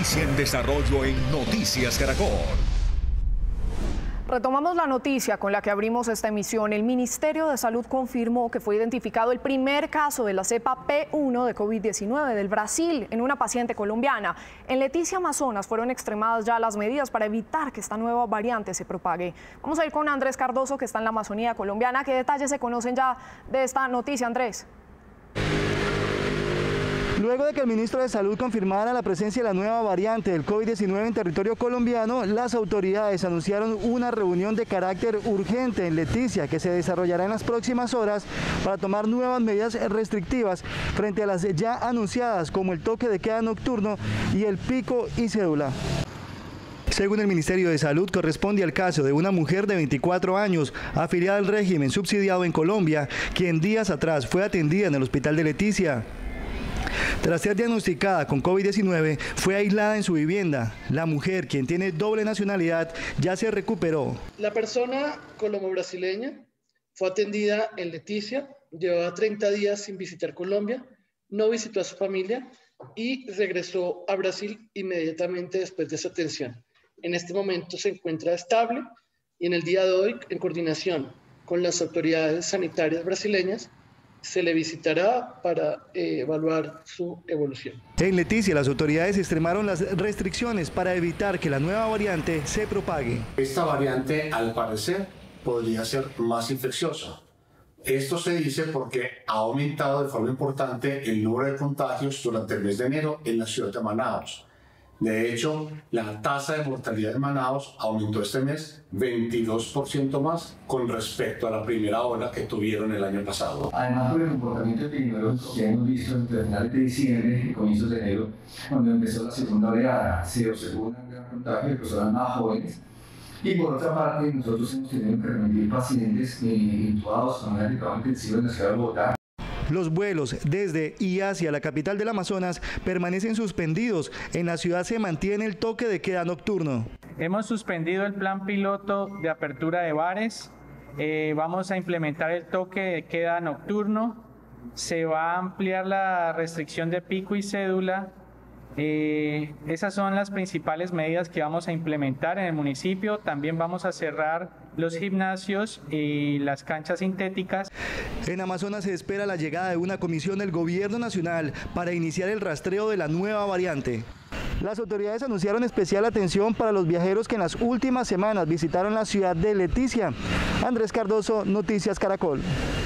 Noticia en desarrollo en Noticias Caracol. Retomamos la noticia con la que abrimos esta emisión. El Ministerio de Salud confirmó que fue identificado el primer caso de la cepa P1 de COVID-19 del Brasil en una paciente colombiana. En Leticia, Amazonas, fueron extremadas ya las medidas para evitar que esta nueva variante se propague. Vamos a ir con Andrés Cardoso, que está en la Amazonía colombiana. ¿Qué detalles se conocen ya de esta noticia, Andrés? Luego de que el ministro de Salud confirmara la presencia de la nueva variante del COVID-19 en territorio colombiano, las autoridades anunciaron una reunión de carácter urgente en Leticia que se desarrollará en las próximas horas para tomar nuevas medidas restrictivas frente a las ya anunciadas, como el toque de queda nocturno y el pico y cédula. Según el Ministerio de Salud, corresponde al caso de una mujer de 24 años, afiliada al régimen subsidiado en Colombia, quien días atrás fue atendida en el hospital de Leticia. Tras ser diagnosticada con COVID-19, fue aislada en su vivienda. La mujer, quien tiene doble nacionalidad, ya se recuperó. La persona colombo-brasileña fue atendida en Leticia, llevaba 30 días sin visitar Colombia, no visitó a su familia y regresó a Brasil inmediatamente después de su atención. En este momento se encuentra estable y en el día de hoy, en coordinación con las autoridades sanitarias brasileñas, se le visitará para evaluar su evolución. En Leticia, las autoridades extremaron las restricciones para evitar que la nueva variante se propague. Esta variante, al parecer, podría ser más infecciosa. Esto se dice porque ha aumentado de forma importante el número de contagios durante el mes de enero en la ciudad de Manaus. De hecho, la tasa de mortalidad en Manaus aumentó este mes 22% más con respecto a la primera ola que tuvieron el año pasado. Además, por el comportamiento epidemiológico que hemos visto entre finales de diciembre y comienzos de enero, cuando empezó la segunda oleada, se observó un gran contagio de personas más jóvenes. Y por otra parte, nosotros hemos tenido que remitir pacientes intubados con una terapia intensiva en la ciudad de Bogotá. Los vuelos desde y hacia la capital del Amazonas permanecen suspendidos. En la ciudad se mantiene el toque de queda nocturno. Hemos suspendido el plan piloto de apertura de bares. Vamos a implementar el toque de queda nocturno. Se va a ampliar la restricción de pico y cédula. Esas son las principales medidas que vamos a implementar en el municipio. También vamos a cerrar los gimnasios y las canchas sintéticas. En Amazonas se espera la llegada de una comisión del gobierno nacional para iniciar el rastreo de la nueva variante. Las autoridades anunciaron especial atención para los viajeros que en las últimas semanas visitaron la ciudad de Leticia. Andrés Cardoso, Noticias Caracol.